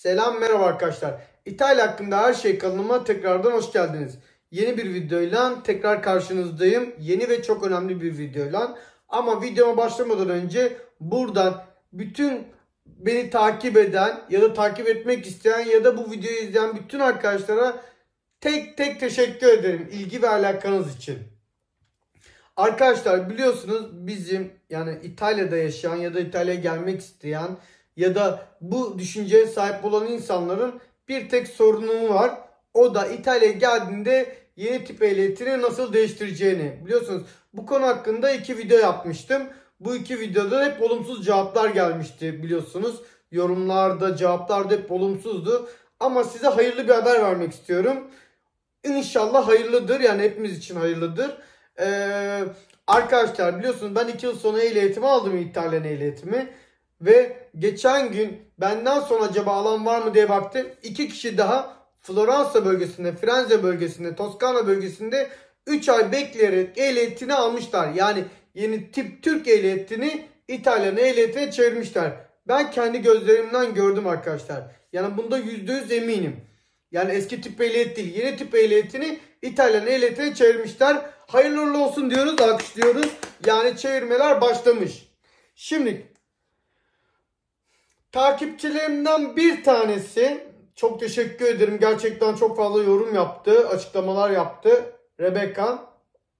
Selam, merhaba arkadaşlar. İtalya hakkında her şey kanalıma tekrardan hoş geldiniz. Yeni bir videoyla tekrar karşınızdayım. Yeni ve çok önemli bir videoyla. Ama videoma başlamadan önce buradan bütün beni takip eden ya da takip etmek isteyen ya da bu videoyu izleyen bütün arkadaşlara tek tek teşekkür ederim ilgi ve alakanız için. Arkadaşlar biliyorsunuz bizim yani İtalya'da yaşayan ya da İtalya'ya gelmek isteyen ya da bu düşünceye sahip olan insanların bir tek sorunu var. O da İtalya'ya geldiğinde yeni tip ehliyetini nasıl değiştireceğini. Biliyorsunuz bu konu hakkında 2 video yapmıştım. Bu 2 videoda hep olumsuz cevaplar gelmişti biliyorsunuz. Yorumlarda cevaplar da hep olumsuzdu. Ama size hayırlı bir haber vermek istiyorum. İnşallah hayırlıdır, yani hepimiz için hayırlıdır. Arkadaşlar biliyorsunuz ben 2 yıl sonra ehliyetimi aldım, İtalyan ehliyetimi. Ve geçen gün benden sonra acaba alan var mı diye baktım. 2 kişi daha Floransa bölgesinde, Firenze bölgesinde, Toskana bölgesinde 3 ay bekleyerek ehliyetini almışlar. Yani yeni tip Türk ehliyetini İtalyan ehliyetine çevirmişler. Ben kendi gözlerimden gördüm arkadaşlar. Yani bunda %100 eminim. Yani eski tip ehliyet değil, yeni tip ehliyetini İtalyan ehliyetine çevirmişler. Hayırlı uğurlu olsun diyoruz, alkışlıyoruz. Yani çevirmeler başlamış. Şimdi takipçilerimden bir tanesi, çok teşekkür ederim. Gerçekten çok fazla yorum yaptı, açıklamalar yaptı. Rebecca.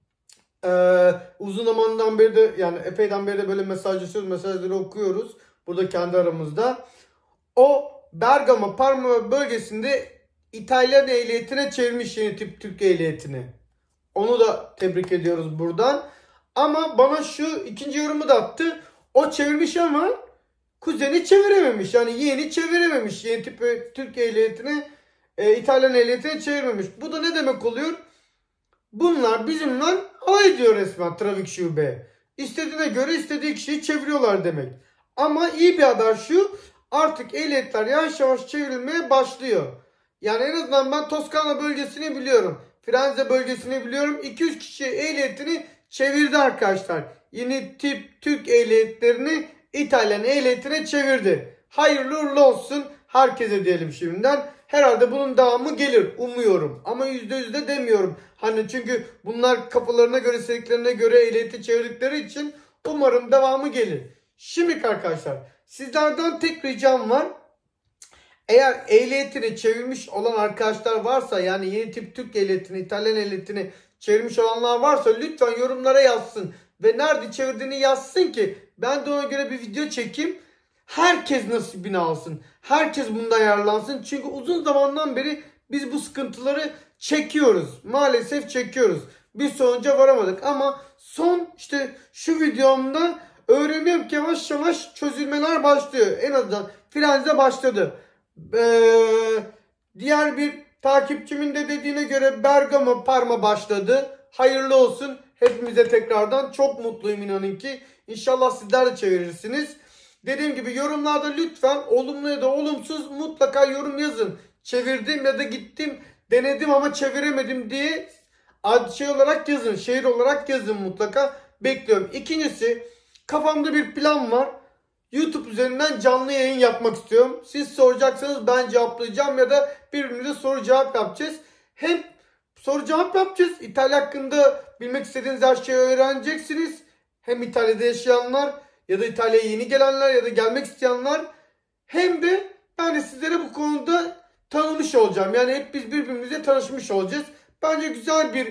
Uzun zamandan beri de yani epeyden beri de böyle mesajlaşıyoruz, mesajları okuyoruz. Burada kendi aramızda. O Bergamo, Parma bölgesinde İtalyan ehliyetine çevirmiş yeni tip Türk ehliyetini. Onu da tebrik ediyoruz buradan. Ama bana şu ikinci yorumu da attı. O çevirmiş ama kuzeni çevirememiş. Yani yeğeni çevirememiş. Yeni tip Türk ehliyetini İtalyan ehliyetine çevirmemiş. Bu da ne demek oluyor? Bunlar bizimle alay ediyor resmen trafik şube. İstediğine göre istediği kişiyi çeviriyorlar demek. Ama iyi bir haber şu. Artık ehliyetler yavaş yavaş çevrilmeye başlıyor. Yani en azından ben Toskana bölgesini biliyorum. Firenze bölgesini biliyorum. 200 kişi ehliyetini çevirdi arkadaşlar. Yeni tip Türk ehliyetlerini İtalyan ehliyetine çevirdi. Hayırlı uğurlu olsun herkese diyelim şimdiden. Herhalde bunun devamı gelir umuyorum. Ama %100 de demiyorum. Hani çünkü bunlar kafalarına göre, sevdiklerine göre ehliyeti çevirdikleri için umarım devamı gelir. Şimdi arkadaşlar sizlerden tek ricam var. Eğer ehliyetini çevirmiş olan arkadaşlar varsa, yani yeni tip Türk ehliyetini, İtalyan ehliyetini çevirmiş olanlar varsa lütfen yorumlara yazsın. Ve nerede çevirdiğini yazsın ki ben de ona göre bir video çekeyim. Herkes nasibini alsın. Herkes bunda yararlansın. Çünkü uzun zamandan beri biz bu sıkıntıları çekiyoruz. Maalesef çekiyoruz. Bir sonuca varamadık ama son işte şu videomda öğreniyorum ki yavaş yavaş çözülmeler başlıyor. En azından Firenze başladı. Diğer bir takipçimin de dediğine göre Bergamo, Parma başladı. Hayırlı olsun hepimize tekrardan. Çok mutluyum inanın ki. İnşallah sizler de çevirirsiniz. Dediğim gibi yorumlarda lütfen olumlu ya da olumsuz mutlaka yorum yazın. Çevirdim ya da gittim denedim ama çeviremedim diye şey olarak yazın. Şehir olarak yazın mutlaka. Bekliyorum. İkincisi, kafamda bir plan var. YouTube üzerinden canlı yayın yapmak istiyorum. Siz soracaksanız ben cevaplayacağım ya da birbirimize soru cevap yapacağız. Hem soru cevap yapacağız. İtalya hakkında bilmek istediğiniz her şeyi öğreneceksiniz. Hem İtalya'da yaşayanlar ya da İtalya'ya yeni gelenler ya da gelmek isteyenler. Hem de ben de sizlere bu konuda tanımış olacağım. Yani hep biz birbirimize tanışmış olacağız. Bence güzel bir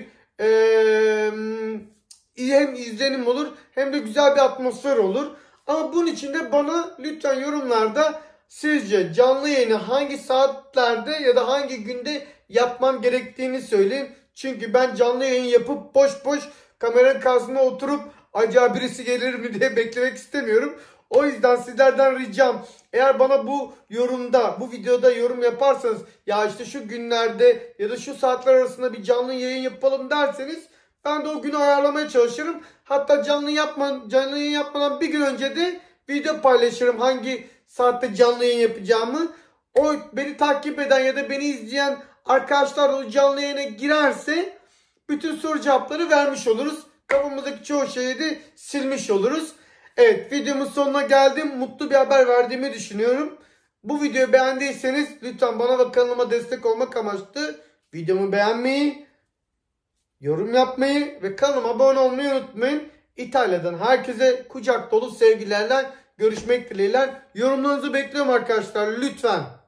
hem izlenim olur hem de güzel bir atmosfer olur. Ama bunun için de bana lütfen yorumlarda sizce canlı yayını hangi saatlerde ya da hangi günde yapmam gerektiğini söyleyin. Çünkü ben canlı yayın yapıp boş boş kameranın karşısına oturup acaba birisi gelir mi diye beklemek istemiyorum. O yüzden sizlerden ricam, eğer bana bu yorumda, bu videoda yorum yaparsanız ya işte şu günlerde ya da şu saatler arasında bir canlı yayın yapalım derseniz ben de o günü ayarlamaya çalışırım. Hatta canlı yayın yapmadan bir gün önce de video paylaşırım hangi saatte canlı yayın yapacağımı. O beni takip eden ya da beni izleyen arkadaşlar o canlı yayına girerse bütün soru cevapları vermiş oluruz. Kafamızdaki çoğu şeyi de silmiş oluruz. Evet, videomun sonuna geldim. Mutlu bir haber verdiğimi düşünüyorum. Bu videoyu beğendiyseniz lütfen bana ve kanalıma destek olmak amaçlı videomu beğenmeyi, yorum yapmayı ve kanalıma abone olmayı unutmayın. İtalya'dan herkese kucak dolu sevgilerle görüşmek dileğiyle. Yorumlarınızı bekliyorum arkadaşlar lütfen.